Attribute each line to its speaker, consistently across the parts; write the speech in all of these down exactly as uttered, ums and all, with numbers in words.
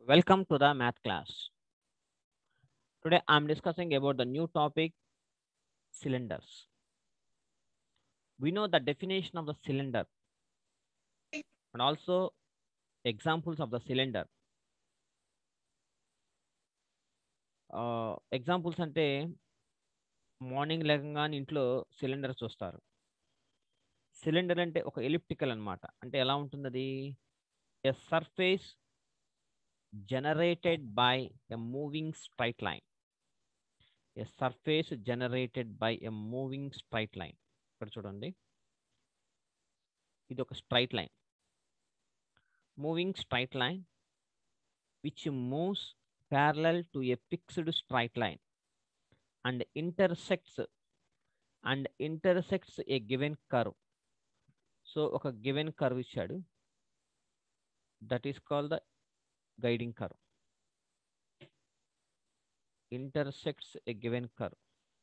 Speaker 1: Welcome to the math class. Today I'm discussing about the new topic, cylinders. We know the definition of the cylinder and also examples of the cylinder. Uh, examples అంటే morning లేకగానే ఇంట్లో cylinder చూస్తారు. Cylinder అంటే ఒక elliptical అన్నమాట. అంటే ఎలా ఉంటుంది అది? A surface generated by a moving straight line. A surface generated by a moving straight line. ఇక్కడ చూడండి, ఇది ఒక straight line, moving straight line which moves parallel to a fixed straight line and intersects and intersects a given curve. So ఒక given curve ఇచ్చాడు, that is called the guiding curve. intersects a given curve.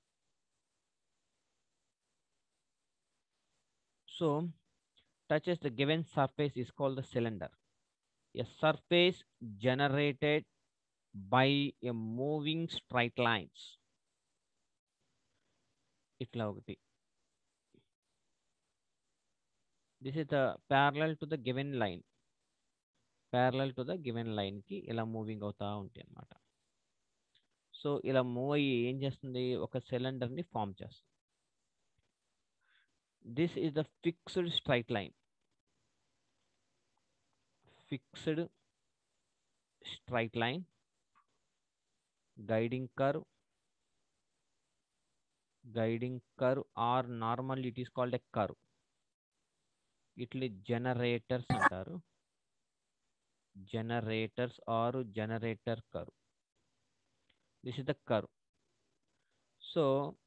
Speaker 1: So touches the given surface is called the cylinder. A surface generated by a moving straight lines. ఇట్లా ఒకటి. This is the parallel to the given line. Parallel to the given line కి ఇలా moving అవుతా ఉంటాయి అన్నమాట. So ఇలా move అయ్యి ఏం చేస్తుంది, ఒక సిలిండర్ ని ఫామ్ చేస్తుంది. This is the fixed straight line. Fixed straight line, guiding curve, guiding curve or normal it is called a curve. ఇట్లా జనరేటర్స్ అంటారు, generators or generator curve. This is the curve. So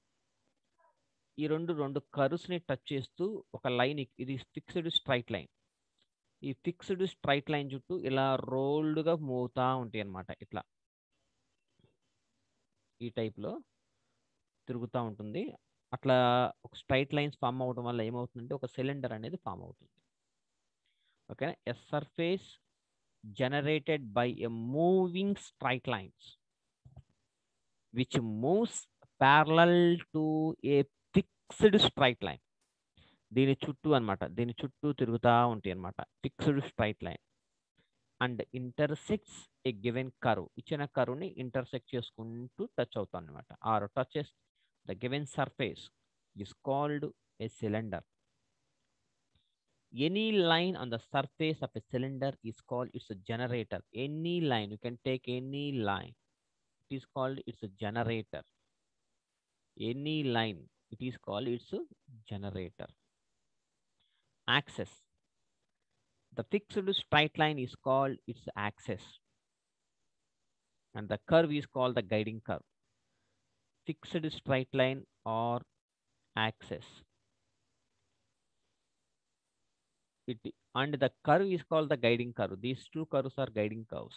Speaker 1: ఈ రెండు రెండు కర్వ్స్ని touch చేస్తూ ఒక line, ఇది fixed straight line. ఈ ఫిక్స్డ్ స్ట్రైట్ లైన్ చుట్టూ ఇలా రోల్డ్గా మూవ్ అవుతూ ఉంటాయి అన్నమాట. ఇట్లా ఈ టైప్లో తిరుగుతూ ఉంటుంది. అట్లా ఒక స్ట్రైట్ లైన్స్ ఫామ్ అవడం వల్ల ఏమవుతుందంటే ఒక సిలిండర్ అనేది ఫామ్ అవుతుంది. ఓకేనా? A surface generated by a moving straight lines which moves parallel to a fixed straight line. దీని చుట్టూ అన్నమాట, దీని చుట్టూ తిరుగుతూ ఉంటాయి అన్నమాట, fixed straight line. And intersects a given curve. ఇచ్చిన కర్వ్ని ఇంటర్సెక్ట్ చేసుకుంటూ టచ్ అవుతాం అనమాట. Or touches the given surface is called a cylinder. Any line on the surface of a cylinder is called its a generator. Any line, you can take any line, it is called its a generator. Any line, it is called its a generator. Axis, the fixed straight line is called its axis, and the curve is called the guiding curve. Fixed straight line or axis, it and the curve is called the guiding curve. These two curves are guiding curves.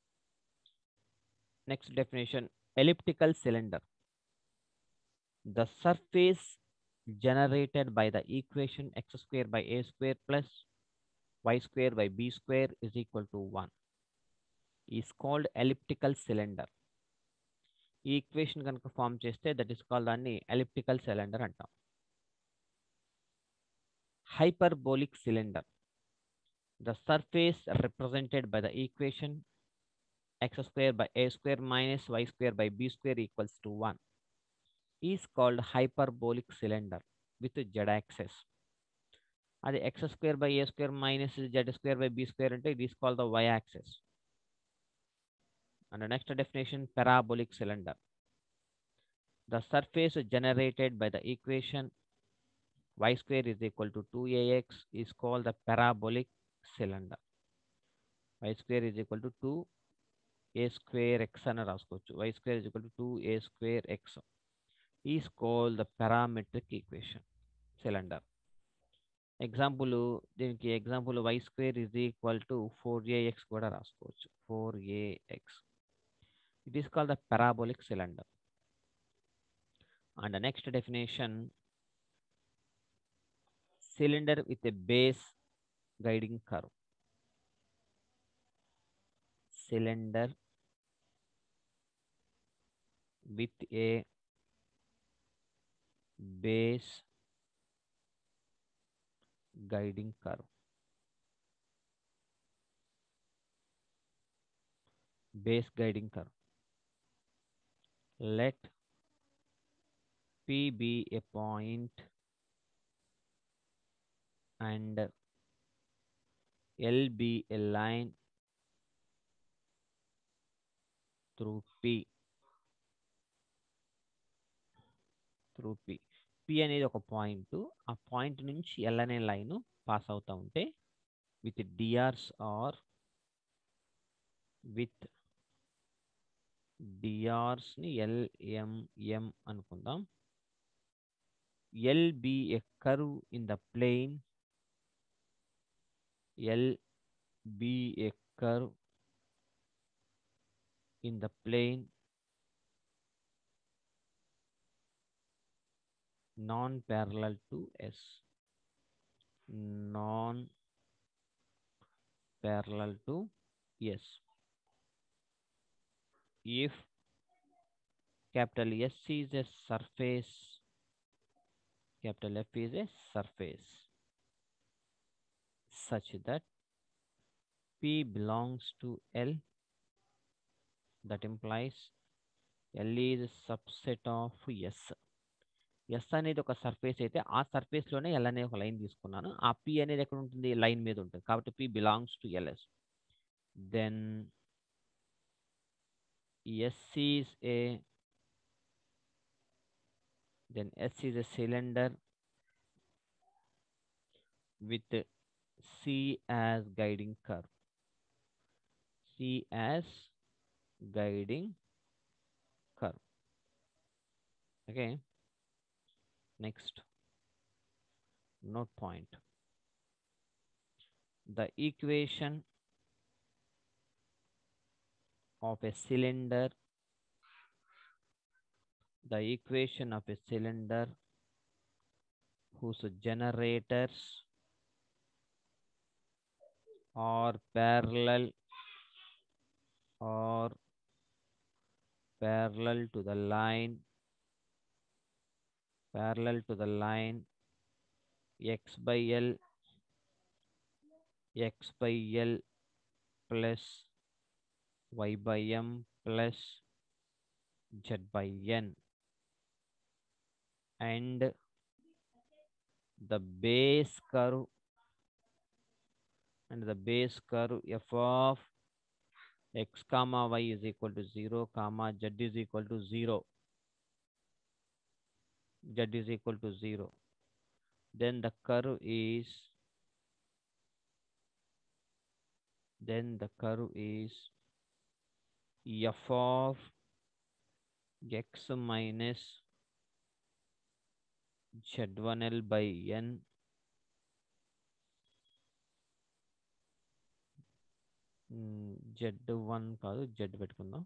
Speaker 1: Next definition, elliptical cylinder. The surface generated by the equation x square by a square plus y square by b square is equal to one is called elliptical cylinder. ఈ equation కనుక form చేస్తే that is called దాన్ని elliptical cylinder అంటాం. Hyperbolic cylinder. The surface represented by the equation x square by a square minus y square by b square equals to one is called hyperbolic cylinder with z axis. అది x square by a square minus z square by b square అంటే it is called the y axis. And the next definition, parabolic cylinder. The surface generated by the equation y square is equal to two a x is called the parabolic cylinder. Y square is equal to two a square x అని రాసుకోవచ్చు. Y square is equal to two a square x is called the parametric equation cylinder. Example, దీనికి example y square is equal to four a x కూడా రాసుకోవచ్చు. four a x. It is called the parabolic cylinder. And the next definition, cylinder with a base guiding curve. cylinder with a base guiding curve. Base guiding curve. Let P be a point and L be a line through P. Through P. P అనేది ఒక point, ఆ point నుంచి L అనే line pass అవుతూ ఉంటే with DRs or with డిఆర్స్ని LMM అనుకుందాం. L be a curve in the plane. L be a curve in the plane non-parallel to S. Non-parallel to S. If capital S is a surface, capital F is a surface such that P belongs to L, that implies L is a subset of S. S అనేది ఒక surface అయితే ఆ సర్ఫేస్లోనే L అనే ఒక line తీసుకున్నాను. ఆ P అనేది ఎక్కడ ఉంటుంది? లైన్ మీద ఉంటుంది. కాబట్టి P belongs to LS. Then S is a then S is a cylinder with C as guiding curve. C as guiding curve. Okay. Next, note point. The equation of a cylinder, the equation of a cylinder whose generators are parallel or parallel to the line, parallel to the line x by L, x by L plus y by M plus z by N, and the base curve and the base curve f of x comma y is equal to zero comma z is equal to zero, z is equal to zero. Then the curve is then the curve is f of x minus z one L by N z one కాదు z పెట్టుకుందాం,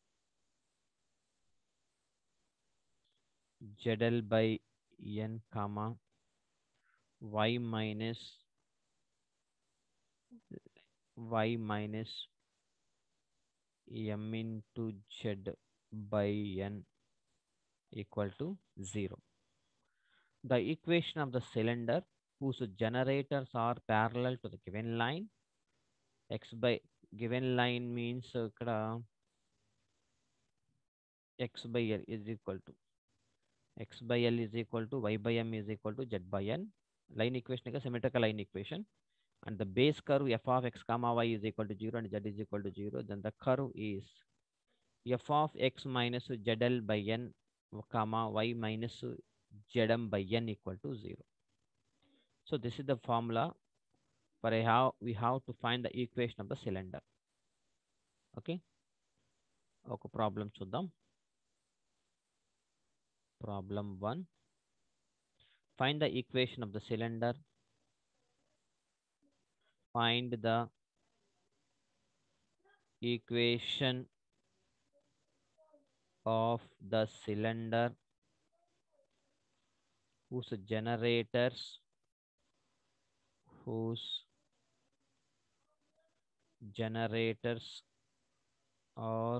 Speaker 1: zl by N comma y minus y minus M into z by N equal to zero. The equation of the cylinder whose generators are parallel to the given line, x by given line means ఇక్కడ x by L is equal to x by L is equal to y by M is equal to z by N. Line equation is a symmetrical line equation, and the base curve f of x comma y is equal to zero and z is equal to zero. Then the curve is f of x minus zl by N comma y minus zm by N equal to zero. So this is the formula for a how we have to find the equation of the cylinder. Okay. Okay, problem చూద్దాం. Problem one. Find the equation of the cylinder. Find the equation of the cylinder whose generators whose generators or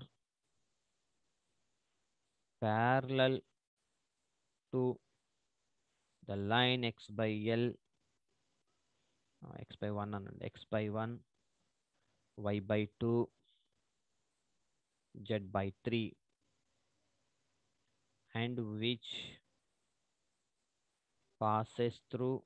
Speaker 1: parallel to the line x by L, uh, x by one and x by one, y by two, z by three, and which passes through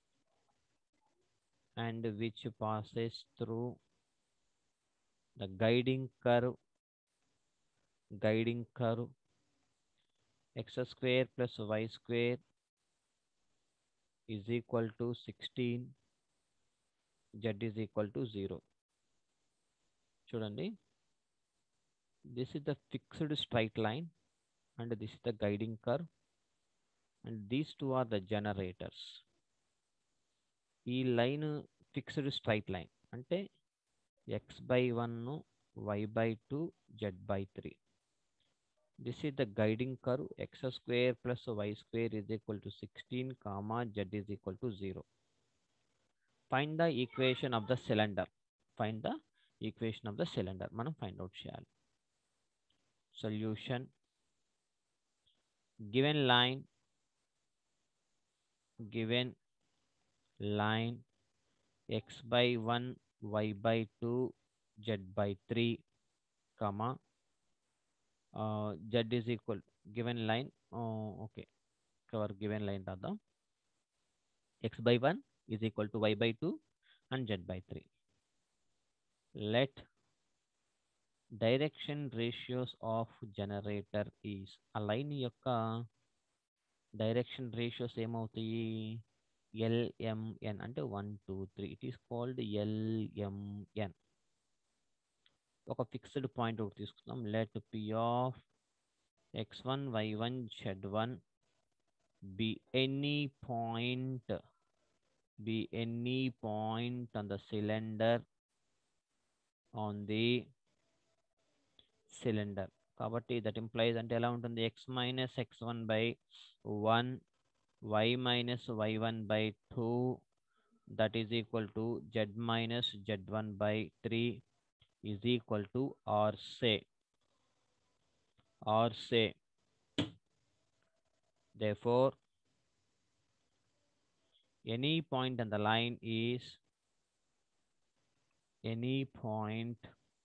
Speaker 1: and which passes through the guiding curve guiding curve x square plus y square is equal to sixteen, z is equal to zero. చూడండి, this is the fixed straight line and this is the guiding curve and these two are the generators. ఈ line fixed straight line అంటే x by one, y by two, z by three. This is the guiding curve x square plus y square is equal to sixteen comma z is equal to zero. Find the equation of the cylinder. Find the equation of the cylinder. మనం find out చేయాలి. Solution. Given line given line x by one, y by two, z by three, comma uh, z is equal given line. Oh, okay, cover given line radam. X by one is equal to y by two and z by three. Let direction ratios of generator is a line యొక్క direction ratios ఏమవుతాయి? L M N అంటే one two three. It is called L M N. ఒక fixed point ఒకటి తీసుకుందాం. Let P of x one, y one, z one be any point be any point on the cylinder on the cylinder. కాబట్టి that implies అంటే ఎలా ఉంటుంది? X minus x one by one, y minus y one by two, that is equal to z minus z one by three is equal to or say or say therefore any point on the line is any point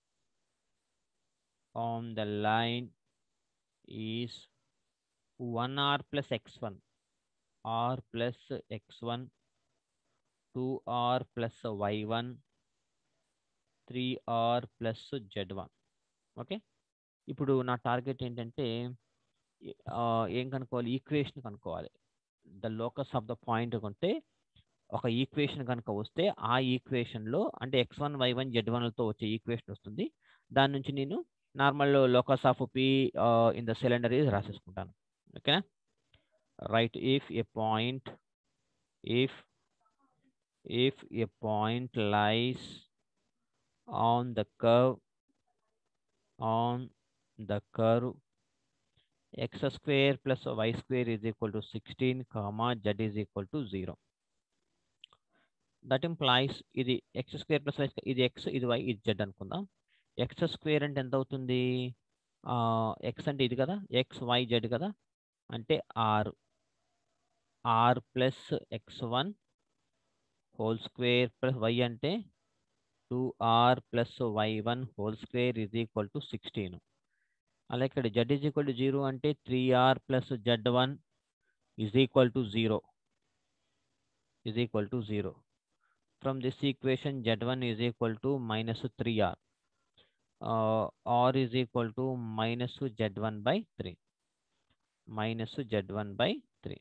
Speaker 1: on the line is one r plus x one, r plus x one, two r plus y one, three r plus z one. Okay, ఇప్పుడు నా target ఏంటంటే ఏం కనుక్కోవాలి? Equation కనుక్కోవాలి. The locus of the point కొంటే ఒక equation కనుక వస్తే ఆ ఈక్వేషన్లో అంటే x one y one z వన్లతో వచ్చే ఈక్వేషన్ వస్తుంది. దాని నుంచి నేను normal locus of P in the cylinder is రాసేసుకుంటాను. ఓకేనా? Right if a point if if a point lies on the curve on the curve x square plus y square is equal to sixteen comma z is equal to zero. That implies ఇది x square plus y square, ఇది x, ఇది y, ఇది z అనుకుందాం. x square అంటే ఎంత అవుతుంది? x అంటే ఇది కదా, x y z కదా, అంటే r r plus x one whole square plus y అంటే two r plus y one whole square is equal to sixteen. అలాగే ఇక్కడ z is equal to zero అంటే three r plus z one is equal to zero is equal to zero. From this equation z one is equal to minus three r. Uh, r is equal to minus z one by three. Minus z one by three.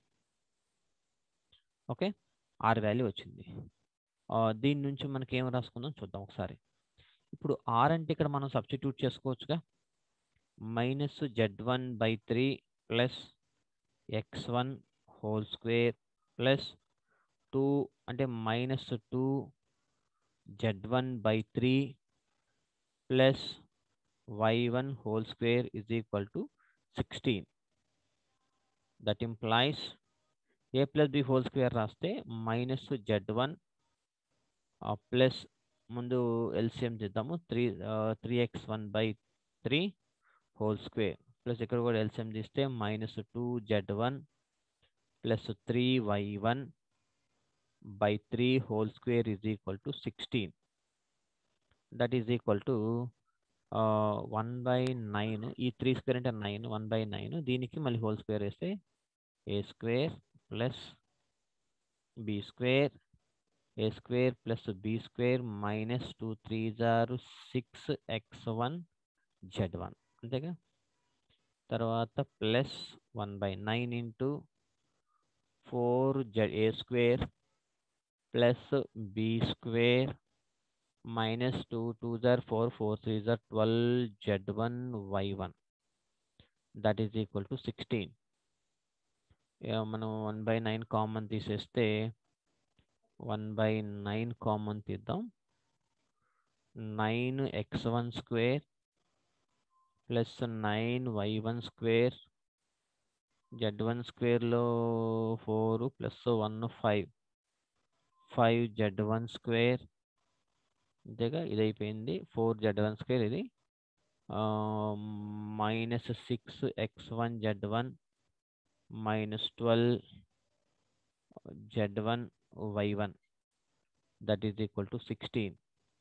Speaker 1: Okay, r value వచ్చింది. దీని నుంచి మనకి ఏం రాసుకుందాం చూద్దాం ఒకసారి. ఇప్పుడు r అంటే ఇక్కడ మనం సబ్స్టిట్యూట్ చేసుకోవచ్చుగా. Minus z one by three plus x one whole square plus two అంటే minus two z one by three plus y one whole square is equal to sixteen. That implies a plus b whole square రాస్తే minus z one plus ముందు LCM చేద్దాము three three x one by three whole square plus ఇక్కడ కూడా LCM తీస్తే minus two z one plus three y one by three whole square is equal to sixteen. That is equal to one by nine. ఈ three square అంటే nine, one by nine. దీనికి మళ్ళీ whole square వేస్తే a square plus b square, a square plus b square minus two three జారు six x one z one అంతేగా. తర్వాత plus one by nine into four z a square plus b square minus two two జార్ four four three జార్ twelve z one y one that is equal to sixteen. మనం one by nine common తీసేస్తే one by nine common తీద్దాం. Nine x one square plus nine y one square z one స్క్వేర్లో four plus one five five z one square అంతేగా. ఇది అయిపోయింది. Four z one square ఇది minus six x one z one minus twelve z one y one that is equal to sixteen.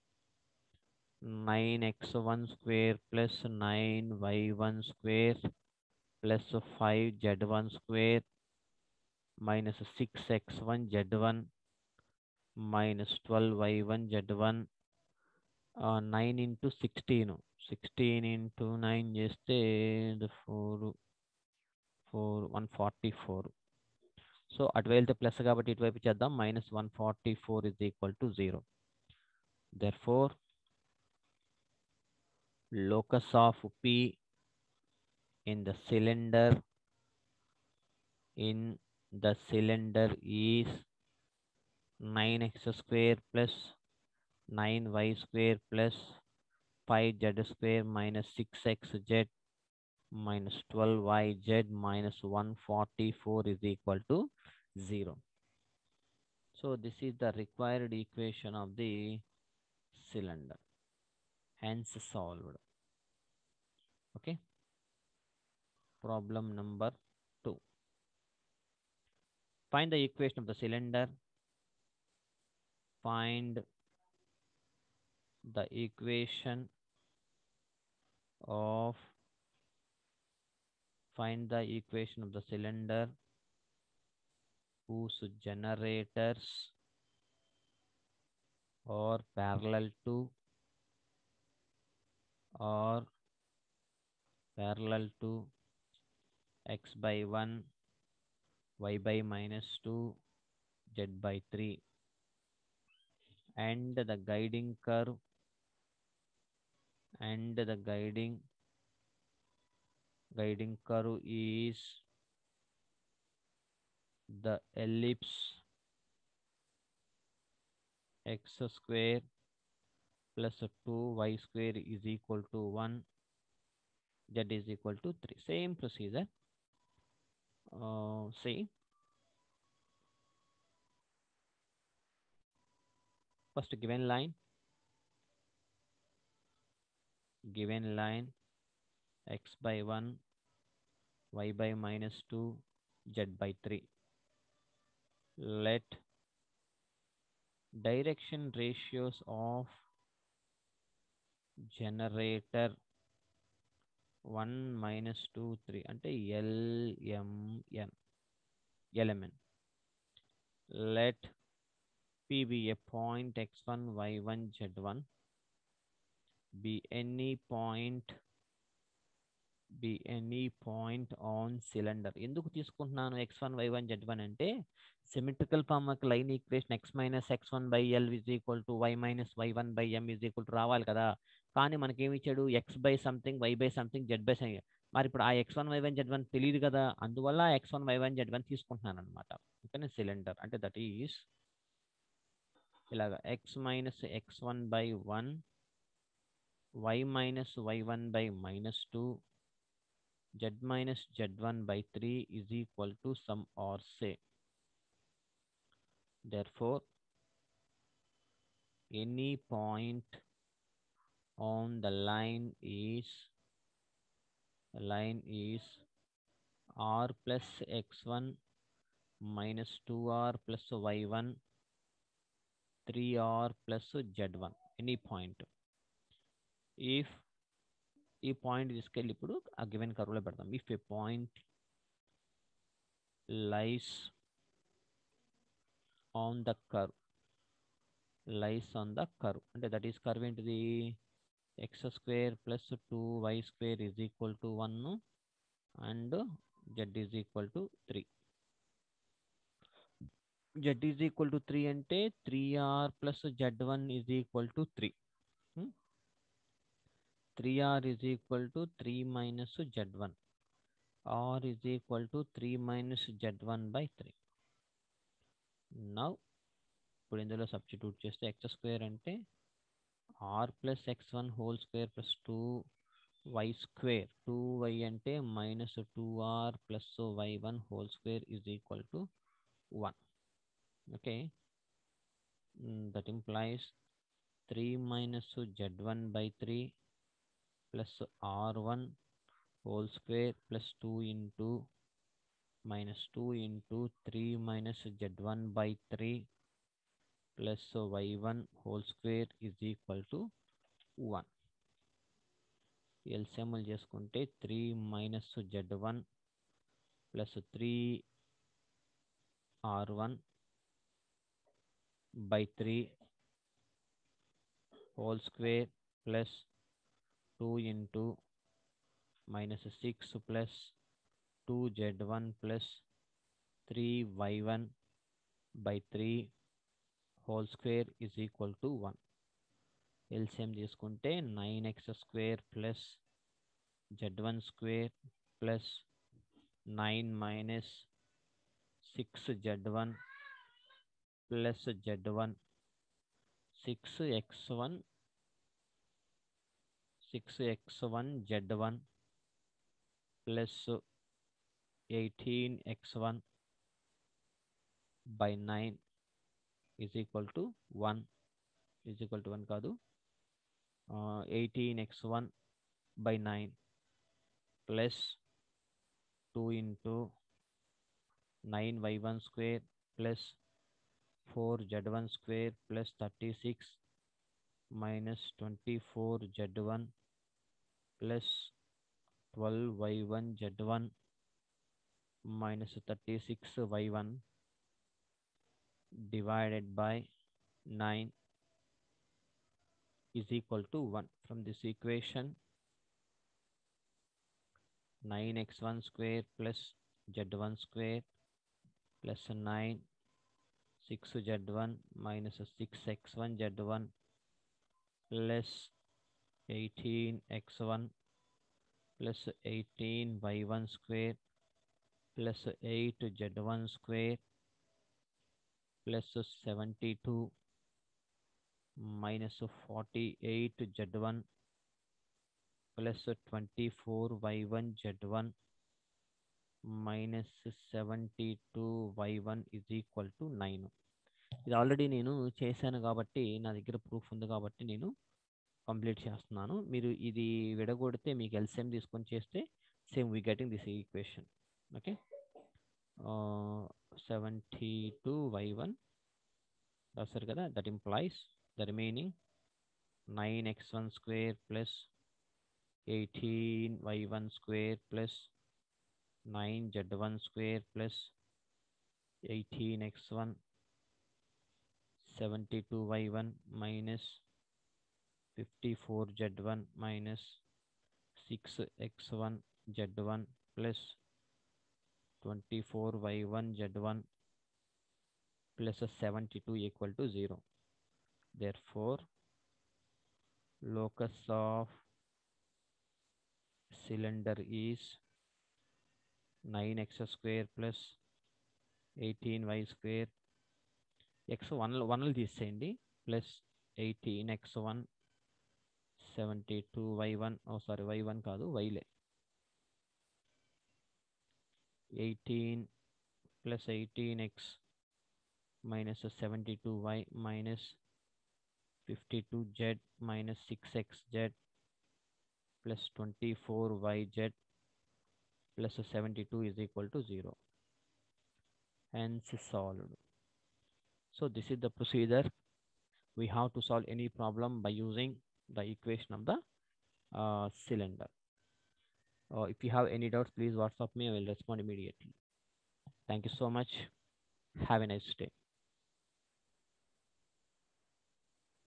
Speaker 1: Nine x one square plus nine y one square plus five z one square minus six x one z one minus twelve y one z one. Nine into sixteen, sixteen into nine చేస్తే four four one forty four. So అటువైపు వెళ్తే plus కాబట్టి ఇటువైపు చేద్దాం. Minus one forty four is equal to zero. Therefore locus of P in the cylinder in the cylinder is nine x square plus nine y square plus five z square minus six x z minus twelve y z minus one forty-four is equal to zero. So this is the required equation of the cylinder, hence solved. Okay, problem number two. Find the equation of the cylinder. Find the equation of find the equation of the cylinder whose generators are parallel to or parallel to x by one, y by minus two, z by three, and the guiding curve and the guiding guiding curve is the ellipse x square plus two y square is equal to one, z is equal to three. Same procedure. Uh, see, first given line, given line x by one, y by minus two, z by three. Let direction ratios of generator one minus two three అంటే lmn element. Let p be a point x one y one z one, be any point be any point on cylinder. ఎందుకు తీసుకుంటున్నాను x one y one z one అంటే symmetrical form line equation x minus x one by L is equal to y minus y one by M is equal to రావాలి కదా. కానీ మనకేమి ఇచ్చాడు, x by something y by something z by something. మరి ఇప్పుడు ఆ x one y one z one తెలియదు కదా, అందువల్ల x one y one z one తీసుకుంటున్నాను అనమాట. ఓకేనా, సిలిండర్ అంటే దట్ ఈస్ ఇలాగా x minus x one by one, y minus y one by minus two, z minus z one by three is equal to sum or say. Therefore, any point on the line is line is r plus x one minus two r plus y one, three r plus z one, any point. If ఈ point తీసుకెళ్ళి ఇప్పుడు ఆ given కర్వ్లో పెడతాం. If a point lies on the curve, lies on the curve అంటే that is curve ఏంటిది, x square plus two y square is equal to one and z is equal to three. Z is equal to three అంటే three r plus z one is equal to three. Three r is equal to three minus z one. R is equal to three minus z one by three. Now, ఇప్పుడు ఇందులో substitute చేస్తే x square అంటే r plus x one whole square plus two y square, two y అంటే minus two r plus y one whole square is equal to one. Okay, that implies three minus z one by three plus r one whole square plus two into minus two into three minus z one by three plus y one whole square is equal to one. L C M చేసుకుంటే three minus z one plus three r one by three whole square plus two into minus six plus two z one plus three y one by three whole square is equal to one. L C M తీసుకుంటే nine x square plus z one square plus nine minus six z one plus z one, six x one, six x one z one plus eighteen x one by nine is equal to one, is equal to one కాదు, uh, eighteen x one by nine plus two into nine y one square plus four z one square plus thirty-six minus twenty-four z one plus twelve y one z one minus thirty-six y one divided by nine is equal to one. From this equation, nine x one square plus z one square plus nine, six z one minus six x one z one plus eighteen x one plus eighteen y one square plus eight z one square plus seventy-two minus forty-eight z one plus twenty-four y one z one minus seventy-two y one is equal to nine. ఇది already నేను చేశాను కాబట్టి నా దగ్గర proof ఉంది కాబట్టి నేను complete చేస్తున్నాను. మీరు ఇది విడగొడితే మీకు ఎల్సిఎం తీసుకొని చేస్తే same we getting this equation. Okay, seventy two y one రాస్తారు కదా, that implies the remaining nine x one square plus eighteen y one square plus nine z one square plus eighteen x one, seventy-two y one minus fifty-four z one minus six x one z one plus twenty-four y one z one plus seventy-two equal to zero. Therefore, locus of cylinder is nine x square plus eighteen y square, x one one తీసేయండి, plus eighteen x one, seventy-two y one, oh sorry y one కాదు yలే, eighteen plus eighteen x minus seventy-two y minus fifty-two z minus six x z plus twenty-four y z plus seventy-two is equal to zero. Hence solved. So this is the procedure. We have to solve any problem by using the equation of the uh, cylinder. Uh, if you have any doubts, please WhatsApp me. I will respond immediately. Thank you so much. Have a nice day.